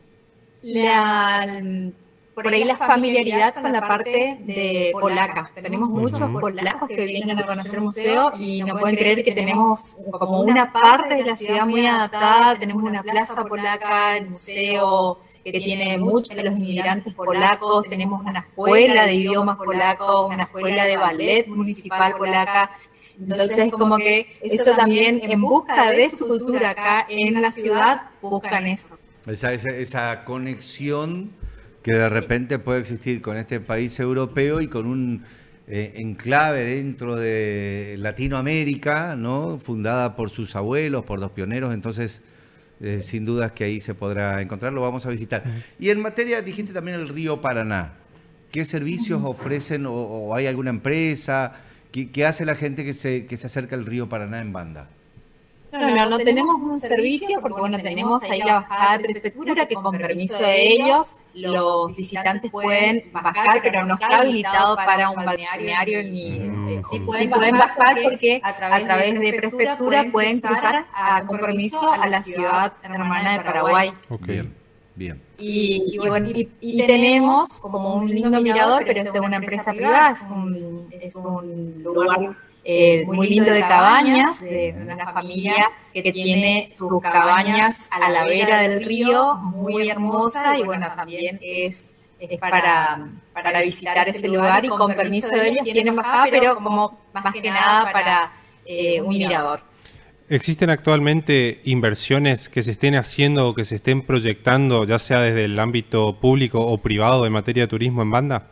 la, por ahí la familiaridad con la parte de polaca. Tenemos muchos uh-huh. polacos que vienen a conocer el museo y no pueden creer que tenemos como una parte de la ciudad muy adaptada, tenemos una plaza polaca, el museo que tiene muchos de los inmigrantes polacos, tenemos una escuela de idiomas polacos, una escuela de ballet municipal polaca, entonces como que eso también en busca de su cultura acá en la ciudad buscan eso. Esa, esa, esa conexión que de repente puede existir con este país europeo y con un eh, enclave dentro de Latinoamérica, ¿no? Fundada por sus abuelos, por dos pioneros, entonces... Eh, sin dudas que ahí se podrá encontrar, lo vamos a visitar. Y en materia, dijiste también el río Paraná. ¿Qué servicios ofrecen o, o hay alguna empresa? ¿Qué, qué hace la gente que se, que se acerca al río Paraná en Banda? No, no, no tenemos un servicio porque bueno, tenemos ahí la bajada de prefectura que con permiso de ellos los visitantes pueden bajar, pero no está habilitado para un balneario ni eh, sí, pueden, sí pueden bajar porque a través, a través de prefectura pueden cruzar a, con permiso a la ciudad hermana de Paraguay. Okay. Bien, bien. Y, y bueno, y, y tenemos como un lindo mirador, pero es de una empresa privada, es un, es un lugar Eh, muy lindo de cabañas, de una familia que tiene sus cabañas a la vera del río, muy hermosa y bueno, también es, es para, para visitar ese lugar y con permiso de ellos tienen bajada, pero como más que nada para eh, un mirador. ¿Existen actualmente inversiones que se estén haciendo o que se estén proyectando, ya sea desde el ámbito público o privado en materia de turismo en Banda?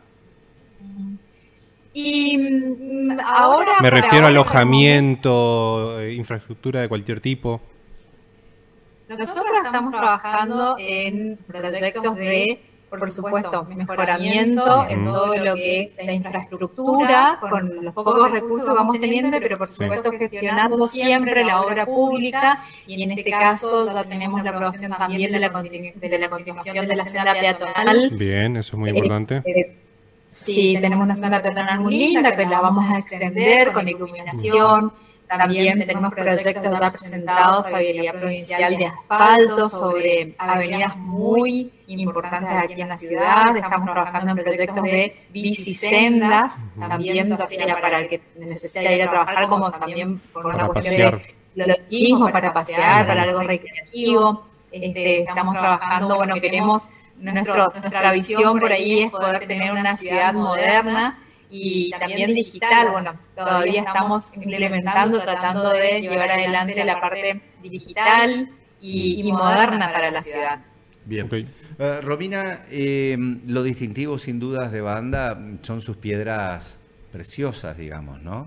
Y ahora... Me refiero a alojamiento, infraestructura de cualquier tipo. Nosotros estamos trabajando en proyectos de, por supuesto, mejoramiento en todo lo que es la infraestructura, con los pocos recursos que vamos teniendo, pero por supuesto gestionando siempre la obra pública, y en este caso ya tenemos la aprobación también de la, continu de la continuación de la senda peatonal. Bien, eso es muy importante. Eh, eh, sí, tenemos una senda peatonal muy linda que la vamos a extender con iluminación. También tenemos proyectos ya presentados a Vialidad Provincial de asfalto sobre avenidas muy importantes aquí en la ciudad. Estamos trabajando en proyectos de bicisendas, también ya sea para el que necesita ir a trabajar, como también por una cuestión de logismo, para pasear, para algo recreativo. Este, estamos trabajando, bueno, queremos, nuestro, nuestra visión por ahí es poder tener una ciudad moderna y también digital. Bueno, todavía estamos implementando, tratando de llevar adelante la parte digital y, y moderna para la ciudad. Bien. Okay. Uh, Romina, eh, lo distintivo sin dudas de Banda son sus piedras preciosas, digamos, ¿no?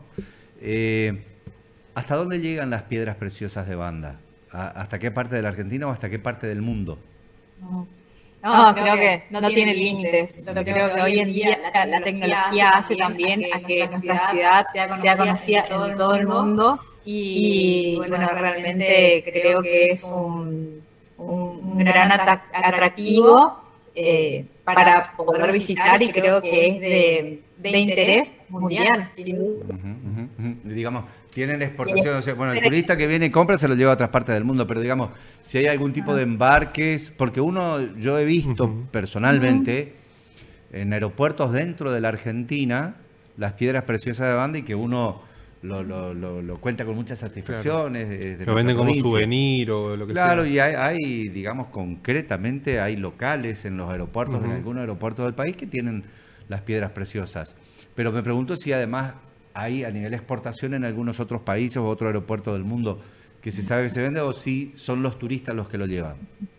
Eh, ¿Hasta dónde llegan las piedras preciosas de Banda? ¿Hasta qué parte de la Argentina o hasta qué parte del mundo? No. No, creo que no, no tiene límites. Yo creo que hoy en día la, la tecnología hace también a que nuestra ciudad sea conocida, sea conocida en todo el mundo. Y, y bueno, realmente creo que es un, un, un gran atractivo eh, para poder visitar, y creo que es de, de interés mundial, sin duda. Uh -huh, uh -huh. Digamos, tienen exportación, o sea, bueno, el turista que viene y compra se lo lleva a otras partes del mundo, pero digamos, si hay algún tipo de embarques, porque uno, yo he visto uh-huh. personalmente uh-huh. en aeropuertos dentro de la Argentina las piedras preciosas de Banda, y que uno lo, lo, lo, lo cuenta con muchas satisfacciones. Claro. De, de lo venden como souvenir o lo que claro, sea. Claro, y hay, hay, digamos, concretamente hay locales en los aeropuertos, uh-huh. en algunos aeropuertos del país que tienen las piedras preciosas. Pero me pregunto si además hay a nivel de exportación en algunos otros países o otro aeropuerto del mundo que se sabe que se vende, o si son los turistas los que lo llevan.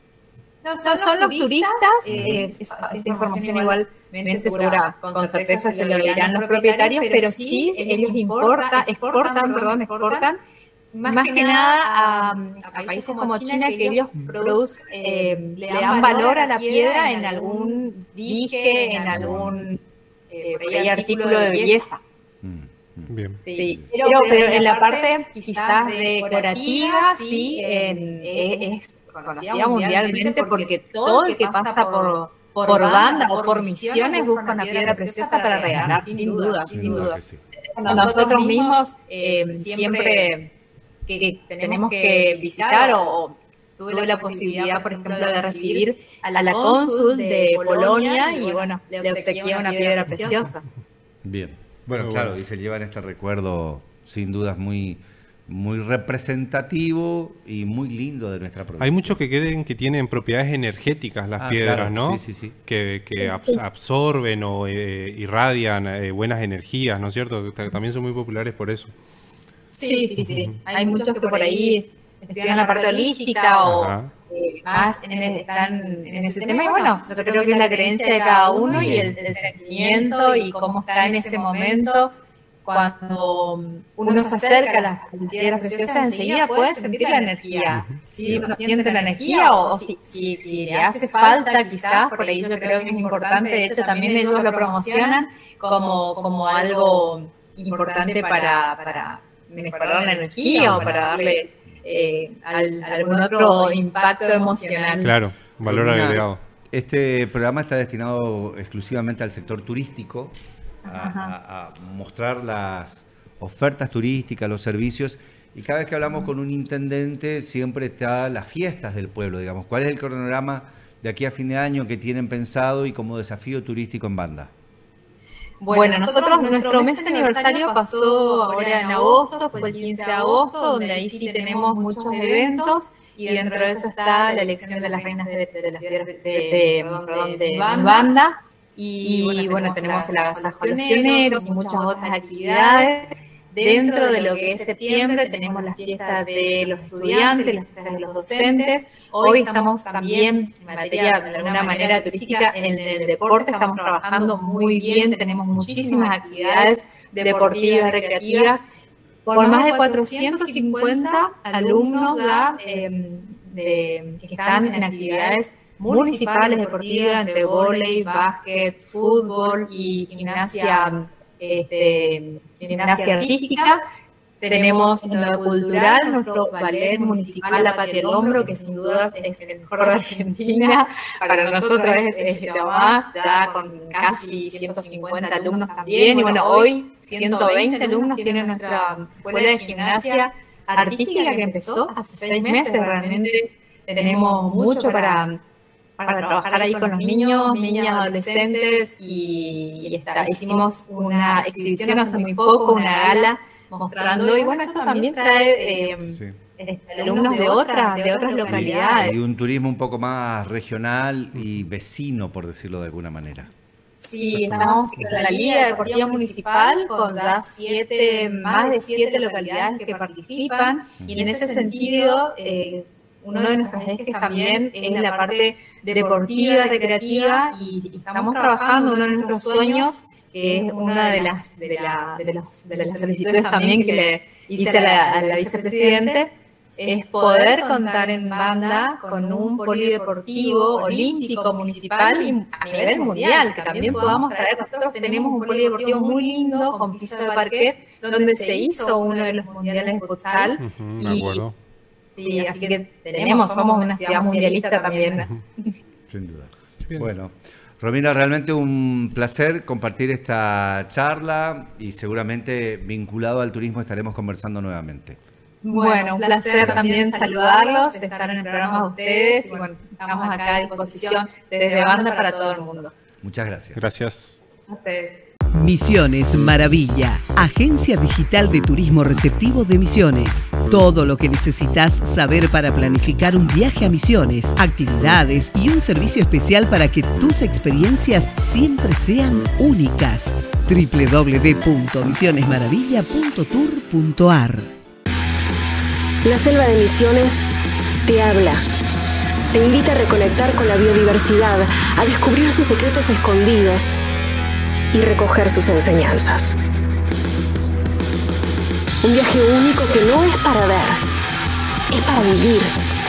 No, son, son los turistas, eh, esta, esta información igualmente segura, con certeza se lo dirán los propietarios, pero sí ellos importan, exportan, perdón, exportan, más, más que nada a, a países como China, que ellos producen, eh, le dan valor a la piedra en algún dije, en algún eh, por ahí, artículo de belleza. Bien. Sí, pero, pero en la parte quizás decorativa, sí, en, es conocida mundialmente, porque todo el que pasa por, por Banda o por Misiones busca una piedra preciosa para regalar, sin duda, sin duda. Sí. Nosotros mismos eh, siempre que, que tenemos que visitar, o tuve la posibilidad, por ejemplo, de recibir a la cónsul de Polonia, y bueno, le obsequié una piedra preciosa. Bien. Bueno, muy claro, bueno. Y se llevan este recuerdo, sin dudas, muy, muy representativo y muy lindo de nuestra provincia. Hay muchos que creen que tienen propiedades energéticas las ah, piedras, claro. ¿no? Sí, sí, sí. Que, que sí, sí. absorben o eh, irradian eh, buenas energías, ¿no es cierto? También son muy populares por eso. Sí, sí, sí. Hay, Hay muchos que por ahí estudian la parte holística o eh, más en el, están en ese tema. Y bueno, yo creo que es la creencia de cada uno y el, el sentimiento y cómo está en ese momento. Cuando uno se acerca a las piedras preciosas, enseguida puede sentir la energía. Si uno siente la energía, o si, si, si le hace falta, quizás, por ahí yo creo que es importante. De hecho, también ellos lo promocionan como, como algo importante para, para mejorar la energía o para darle eh, al, algún otro impacto emocional. Claro, valor agregado. Este programa está destinado exclusivamente al sector turístico. A, a, a mostrar las ofertas turísticas, los servicios, y cada vez que hablamos con un intendente siempre está las fiestas del pueblo, digamos. ¿Cuál es el cronograma de aquí a fin de año que tienen pensado y como desafío turístico en Banda? Bueno, nosotros, nuestro mes de aniversario pasó ahora en agosto, fue el quince de agosto, donde ahí sí tenemos muchos eventos, y dentro de eso está la elección de las reinas de, de, de, de, de, de, perdón, de Banda. Y, y bueno, bueno, tenemos el agasajo de los pioneros y muchas otras actividades. Dentro de lo que es septiembre tenemos las fiestas de los estudiantes, las fiestas de los docentes. Hoy estamos también en materia, de alguna manera turística, en el deporte estamos trabajando muy bien, tenemos muchísimas actividades deportivas, recreativas. Por más de cuatrocientos cincuenta alumnos ya, eh, de, que están en actividades municipales deportivas, entre vóley, básquet, fútbol y gimnasia, este, gimnasia artística. Tenemos en lo cultural nuestro ballet municipal La Patria del Hombro, que sin duda es el mejor de Argentina. Para nosotros es, es lo más, ya con casi ciento cincuenta alumnos también. Y bueno, hoy ciento veinte alumnos tienen nuestra escuela de gimnasia artística que empezó hace seis meses. Realmente tenemos mucho para, para trabajar ahí con los niños, niñas, adolescentes. Y, y está, hicimos una exhibición hace muy poco, una gala, mostrando, y bueno, esto también trae eh, sí. este, alumnos de otras, de otras localidades. Y un turismo un poco más regional y vecino, por decirlo de alguna manera. Sí, estamos en la Liga Deportiva Municipal con ya siete, más de siete localidades que participan, y en ese sentido, eh, uno de nuestros ejes también es la parte deportiva, recreativa, y, y estamos trabajando, uno de nuestros sueños, que es una de las, de, la, de, los, de las solicitudes también que le hice a la, a la vicepresidente, es poder contar en banda con un polideportivo olímpico municipal y a nivel mundial, que también podamos traer. Nosotros tenemos un polideportivo muy lindo con piso de parquet, donde se hizo uno de los mundiales de futsal. Uh-huh, de acuerdo. Y, y así que tenemos, somos una ciudad mundialista también. Uh-huh. Sin duda. Bien. Bueno. Romina, realmente un placer compartir esta charla y seguramente vinculado al turismo estaremos conversando nuevamente. Bueno, un placer también saludarlos, estar en el programa de ustedes y bueno, estamos acá a disposición desde Banda para todo el mundo. Muchas gracias. Gracias. A ustedes. Misiones Maravilla, agencia digital de turismo receptivo de Misiones. Todo lo que necesitas saber para planificar un viaje a Misiones, actividades y un servicio especial para que tus experiencias siempre sean únicas. doble u doble u doble u punto misiones maravilla punto tour punto a r. La selva de Misiones te habla. Te invita a reconectar con la biodiversidad, a descubrir sus secretos escondidos y recoger sus enseñanzas. Un viaje único que no es para ver, es para vivir.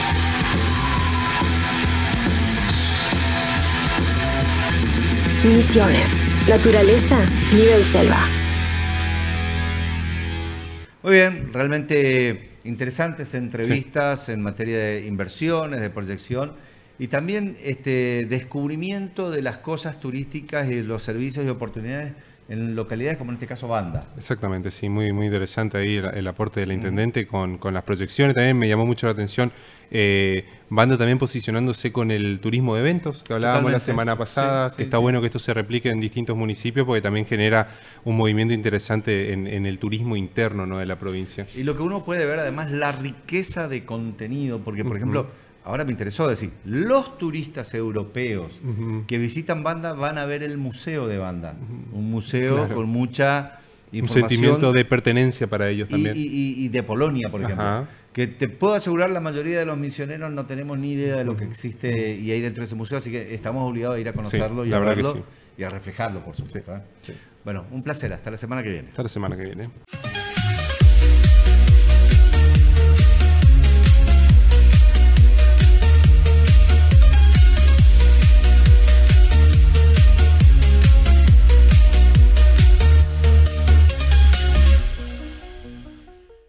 Misiones, naturaleza, nivel selva. Muy bien, realmente interesantes entrevistas sí. en materia de inversiones, de proyección. Y también este descubrimiento de las cosas turísticas y los servicios y oportunidades en localidades como en este caso Banda. Exactamente, sí, muy, muy interesante ahí el, el aporte del intendente con, con las proyecciones. También me llamó mucho la atención eh, Banda también posicionándose con el turismo de eventos, que hablábamos Totalmente. la semana pasada, sí, que sí, está sí. bueno que esto se replique en distintos municipios porque también genera un movimiento interesante en, en el turismo interno, ¿no?, de la provincia. Y lo que uno puede ver además la riqueza de contenido, porque por uh-huh. ejemplo... Ahora me interesó decir, los turistas europeos uh-huh. que visitan Banda van a ver el museo de Banda. Uh-huh. Un museo claro. con mucha información. Un sentimiento de pertenencia para ellos también. Y, y, y de Polonia, por ejemplo. Ajá. Que te puedo asegurar, la mayoría de los misioneros no tenemos ni idea de lo que existe y hay dentro de ese museo, así que estamos obligados a ir a conocerlo sí, y a verlo sí. y a reflejarlo, por supuesto. Sí. ¿eh? Sí. Bueno, un placer. Hasta la semana que viene. Hasta la semana que viene.